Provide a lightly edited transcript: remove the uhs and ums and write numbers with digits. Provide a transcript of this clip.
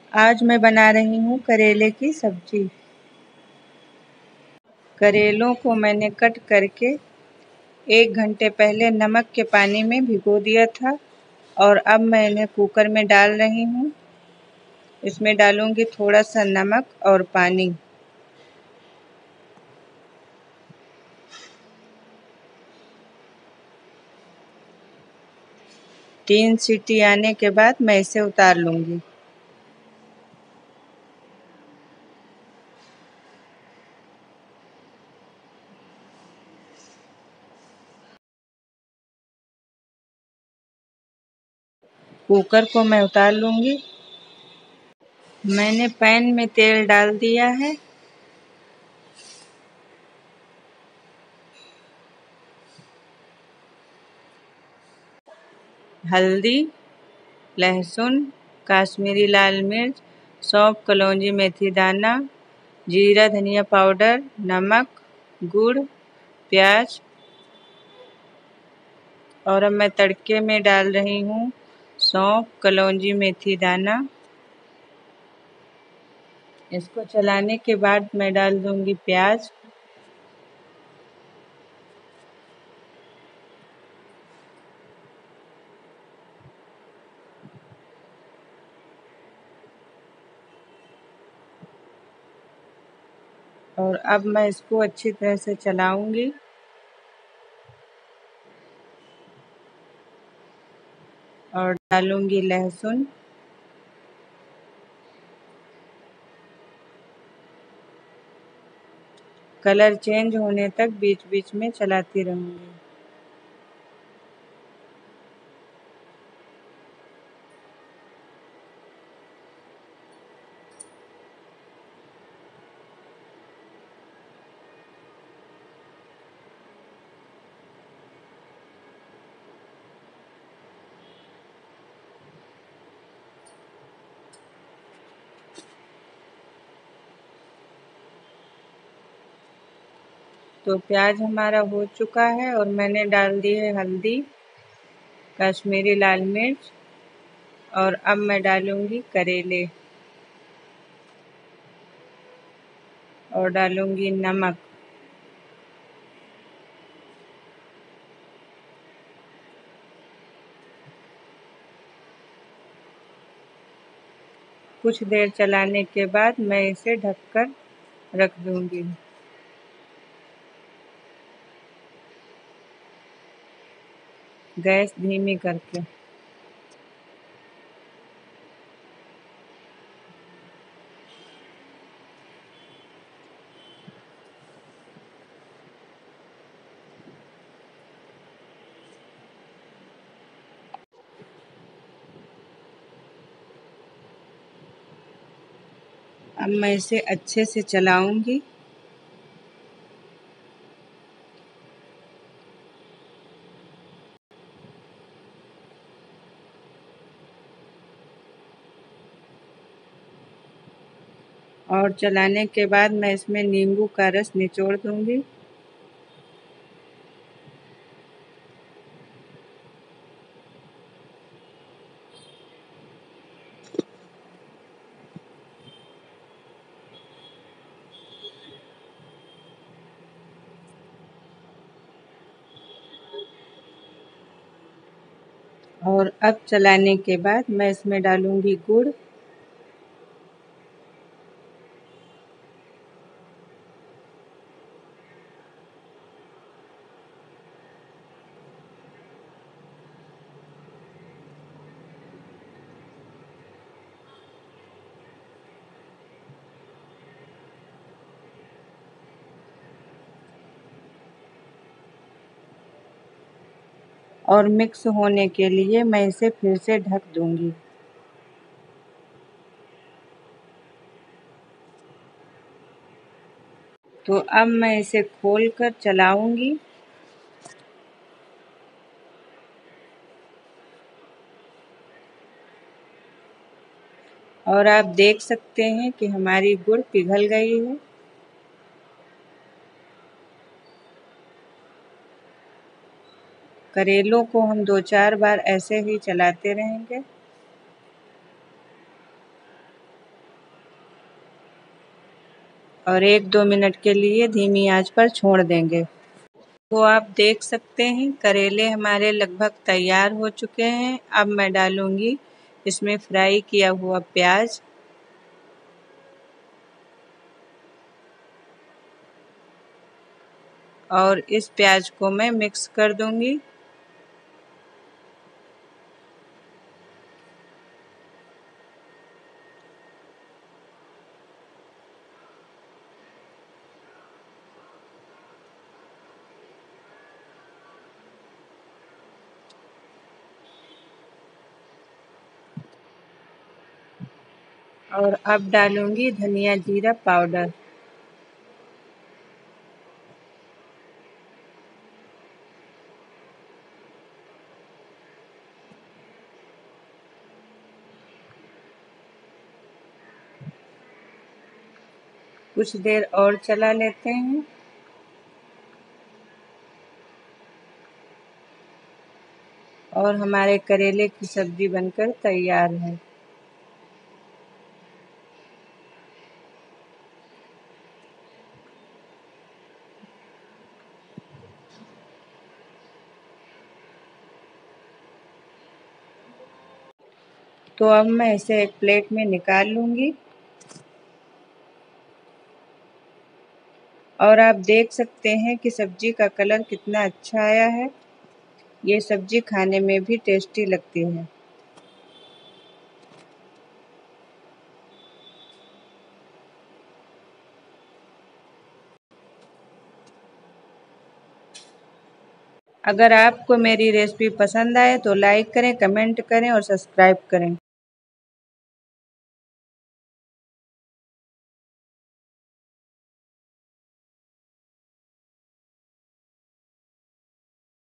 आज मैं बना रही हूँ करेले की सब्जी। करेलों को मैंने कट करके 1 घंटे पहले नमक के पानी में भिगो दिया था और अब मैं इन्हें कुकर में डाल रही हूँ। इसमें डालूंगी थोड़ा सा नमक और पानी। तीन सीटी आने के बाद मैं इसे उतार लूंगी। कुकर को मैं उतार लूंगी। मैंने पैन में तेल डाल दिया है। हल्दी, लहसुन, काश्मीरी लाल मिर्च, सौंफ, कलौंजी, मेथी दाना, जीरा धनिया पाउडर, नमक, गुड़, प्याज और अब मैं तड़के में डाल रही हूँ सौंफ, कलौंजी, मेथी दाना। इसको चलाने के बाद मैं डाल दूंगी प्याज। और अब मैं इसको अच्छी तरह से चलाऊंगी। और डालूंगी लहसुन। कलर चेंज होने तक बीच बीच में चलाती रहूंगी। तो प्याज हमारा हो चुका है और मैंने डाल दी है हल्दी, कश्मीरी लाल मिर्च और अब मैं डालूंगी करेले और डालूंगी नमक। कुछ देर चलाने के बाद मैं इसे ढककर रख दूंगी। गैस धीमी करके। अब मैं इसे अच्छे से चलाऊंगी। और चलाने के बाद मैं इसमें नींबू का रस निचोड़ दूंगी। और अब चलाने के बाद मैं इसमें डालूंगी गुड़। और मिक्स होने के लिए मैं इसे फिर से ढक दूंगी। तो अब मैं इसे खोलकर चलाऊंगी। और आप देख सकते हैं कि हमारी गुड़ पिघल गई है। करेलों को हम 2-4 बार ऐसे ही चलाते रहेंगे। और 1-2 मिनट के लिए धीमी आंच पर छोड़ देंगे। तो आप देख सकते हैं करेले हमारे लगभग तैयार हो चुके हैं। अब मैं डालूंगी इसमें फ्राई किया हुआ प्याज और इस प्याज को मैं मिक्स कर दूंगी। और अब डालूंगी धनिया जीरा पाउडर। कुछ देर और चला लेते हैं। और हमारे करेले की सब्जी बनकर तैयार है। तो अब मैं इसे एक प्लेट में निकाल लूंगी। और आप देख सकते हैं कि सब्जी का कलर कितना अच्छा आया है। ये सब्जी खाने में भी टेस्टी लगती है। अगर आपको मेरी रेसिपी पसंद आए तो लाइक करें, कमेंट करें और सब्सक्राइब करें।